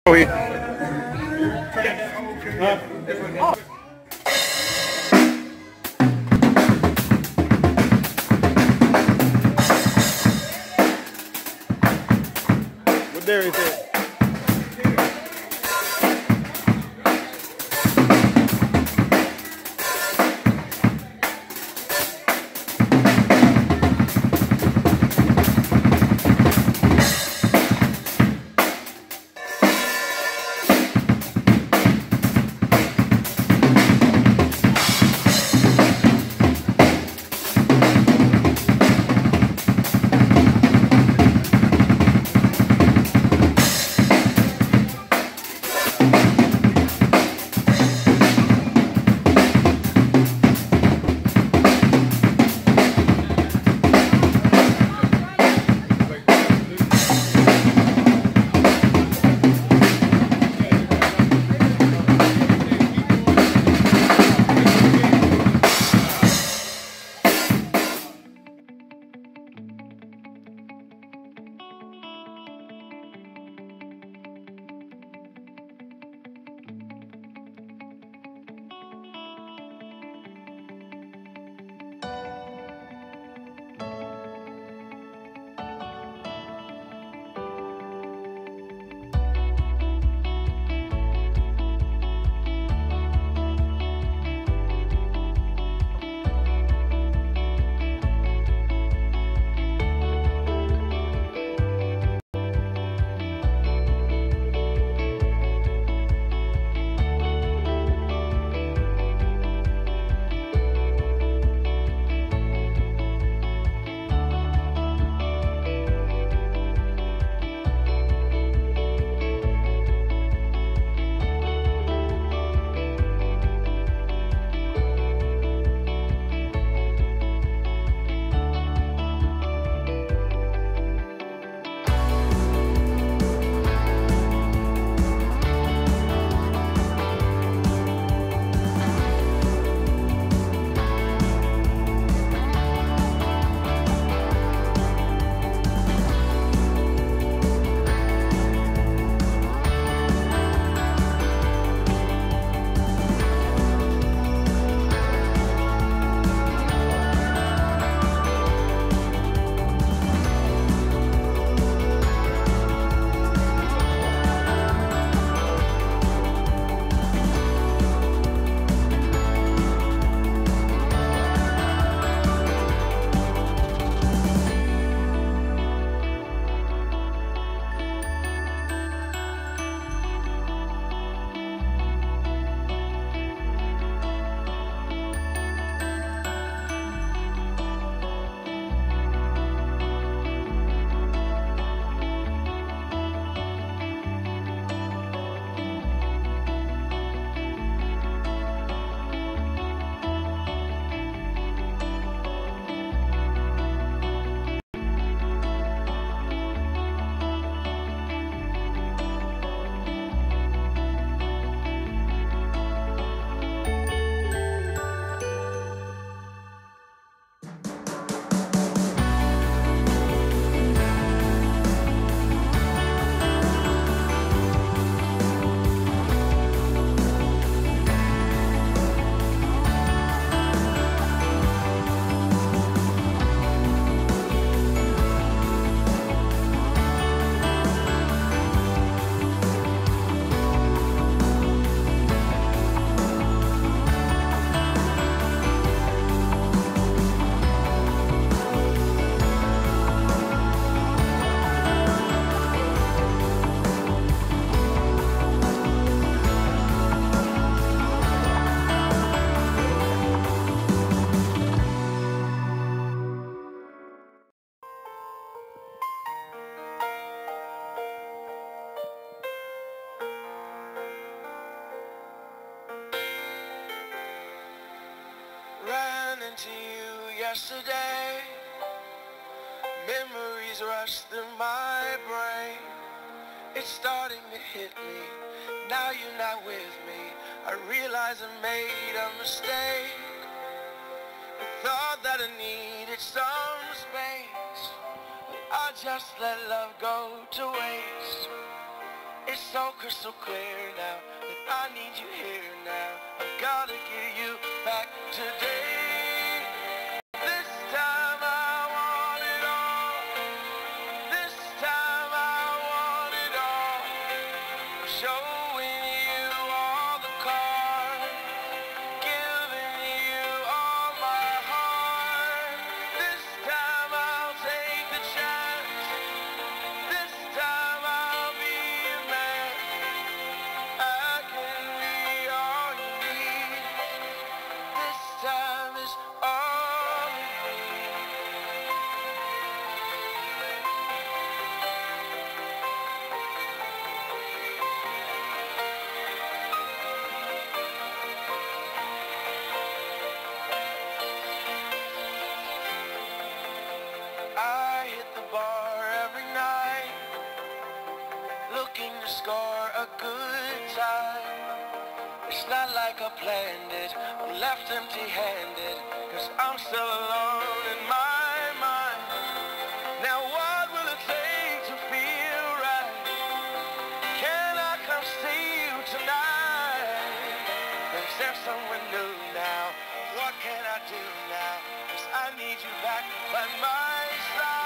What there is it? to you yesterday. Memories rush through my brain. It's starting to hit me. Now you're not with me. I realize I made a mistake. I thought that I needed some space. I just let love go to waste. It's so crystal clear now that I need you here now. I gotta get you back today. This time I want it all. This time I want it all. Showing you all the cards, giving you all my heart. This time I'll take the chance. This time I'll be a man. I can be all you need. This time is all you need. I hit the bar every night, looking to score a good time. It's not like I planned it, I'm left empty-handed, 'cause I'm still alone in my mind. Now what will it take to feel right? Can I come see you tonight? Is there someone new now? What can I do now? 'Cause I need you back by my side.